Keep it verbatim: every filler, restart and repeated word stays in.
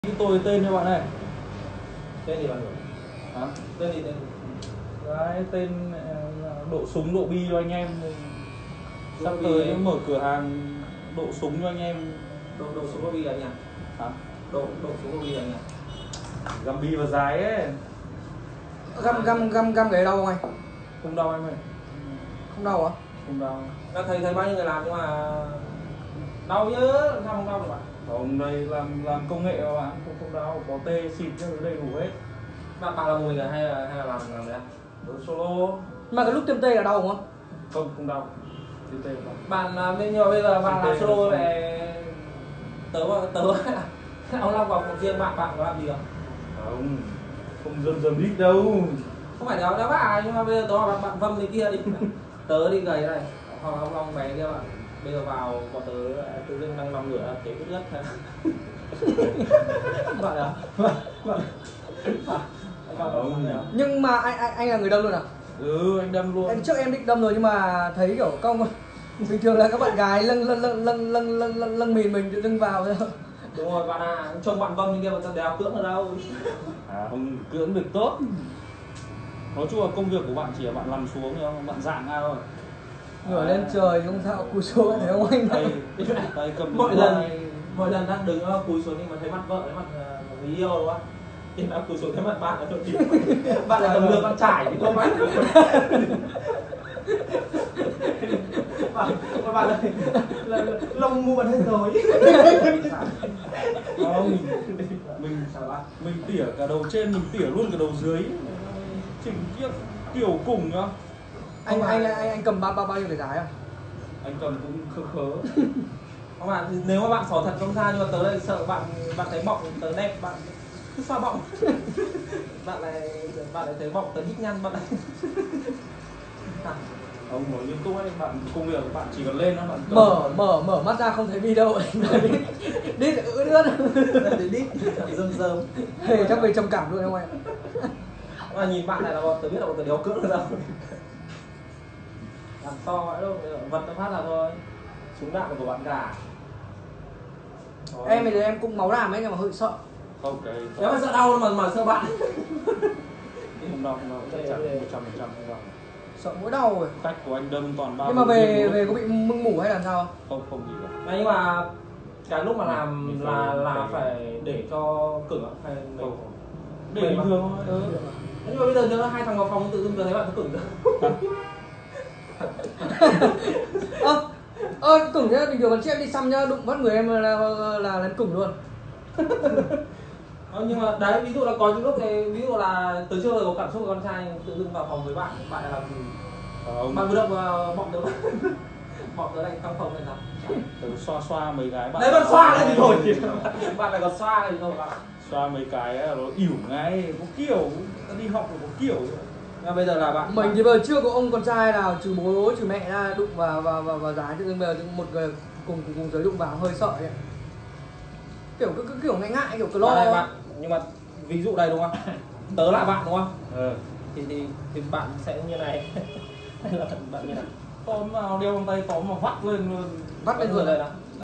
Tôi tên cho bạn này. Tên gì bạn nhỉ? Hả? Tên gì tên? Đấy, tên độ súng độ bi cho anh em. Sắp Độ tới bi. mở cửa hàng độ súng cho anh em. Độ độ súng độ bi là nhỉ? Hả? Độ độ súng độ bi là nhỉ? Găm bi và dài ấy. Găm găm găm găm cái đau không anh? Không đau em ơi. Không đau à? Không đau. Đã thấy thấy bao nhiêu người làm nhưng mà đau chứ, làm sao không đau được bạn? Không, đây làm làm công nghệ mà bạn, không không đau, có tê xịt cho đầy đủ hết. Bạn bạn là một mình à hay là hay là làm làm đấy? Đối solo. Mà cái lúc tiêm tê là đau không? Không, không đau. Tê tê không. Bạn là bên nhưng mà bây giờ bạn làm solo về tớ tớ ông Long vào cuộc riêng bạn bạn có làm gì không? Không, không dần dần ít đâu. Không phải đéo đéo bác nhưng mà bây giờ tớ bạn bạn vâm đi kia đi. Tớ đi gầy này, hoặc là ông Long bé kia bạn. Bây giờ vào bọn tớ tự dưng đang nằm ngửa thấy ướt ướt hay bạn à? Bạn Không. Nhưng mà anh anh anh là người đâm luôn à? Ừ, anh đâm luôn. Em trước em định đâm rồi nhưng mà thấy kiểu công bình thường là các bạn gái lâng lâng lâng lâng lâng lâng lâng lâng mìn mình tự dưng vào thôi. Đúng rồi bạn à, trông bạn vâm như kia mà đéo cưỡng ở đâu. À, không cưỡng được tốt. Nói chung là công việc của bạn chỉ là bạn nằm xuống thôi, bạn dạng ra thôi. Ngửa lên trời không sao cúi xuống thấy không anh? Tay, tay cầm Mỗi lần mỗi lần đang đứng cúi xuống nhưng mà thấy mặt vợ thấy mặt người yêu đúng không? Thì đã cúi xuống thấy mặt bạn là thôi thì bạn là cầm lược bạn trải thì không bạn. Bạn bạn là lông mu bạn hết rồi. Không, mình mình tỉa cả đầu trên, mình tỉa luôn cả đầu dưới. Chỉnh chiếc kiểu cùng nhá. Anh anh anh anh cầm bao bao bao nhiêu cái gái à? Anh cầm cũng khớ khớ. Các bạn nếu mà bạn xỏ thật không sao nhưng mà tớ lại sợ bạn bạn thấy bọng tớ đẹp bạn cứ xoa bọng. bạn lại bạn lại thấy bọng tớ hít nhăn bạn lại. Ông nói nghiêm túc ấy, bạn công việc của bạn chỉ cần lên đó bạn cầm. Mở mở mở mắt ra không thấy bi đâu. Đi ướt ướt. Để đít rơm rơm. Hey, chắc về trầm cảm luôn không anh? Mà nhìn bạn này là bọn tớ biết là bọn tớ đéo cưỡng được đâu. Làm to vậy đâu, vật nó phát là thôi. Súng đạn là của bạn cả. Đó. Em bây giờ em cũng máu đàm ấy nhưng mà hơi sợ. Không, cái Nếu mà sợ đau mà mà sợ bạn. không đau, không đau, chắc chắn một trăm phần trăm không đau. Sợ mỗi đau rồi. Cách của anh đâm toàn ba. Nhưng mà về về có bị mưng mủ hay là sao? Không, không gì cả. Đấy, nhưng mà cái lúc mà làm là là phải để cho cứng hay không? Để bình thường thôi. Ừ. Nhưng mà bây giờ nếu hai thằng vào phòng tự dưng tôi thấy bạn có cứng rồi. Ơ ơ củng nhá, bình thường bạn chị em đi xăm nhá, đụng mất người em là là, là lên củng luôn. Ờ, nhưng mà đấy ví dụ là có những lúc này ví dụ là từ trước giờ có cảm xúc với con trai tự dưng vào phòng với bạn bạn lại làm gì? Không. Bạn vừa động vào bọng tớ bọng tớ này trong phòng này sao? Tớ xoa xoa mấy cái bạn. Đấy bạn xoa cái gì rồi thì bạn lại còn xoa cái gì rồi bạn? Xoa mấy cái là nó ỉu ngay, có kiểu ta đi học rồi có kiểu. Nhưng bây giờ là bạn Mình thì bây giờ chưa có ông con trai nào trừ bố trừ mẹ ra đụng vào vào vào, vào giá, tự dưng bây giờ một người cùng cùng, cùng giới đụng vào hơi sợ ấy. Kiểu cứ, cứ kiểu ngại ngại kiểu lo đây bạn, nhưng mà ví dụ đây đúng không? Tớ là bạn đúng không? Ừ. Thì thì thì bạn sẽ như này hay là bạn như này? Tóm vào đeo bằng tay tóm mà vắt lên luôn. vắt lên Vẫn người đây này. đó.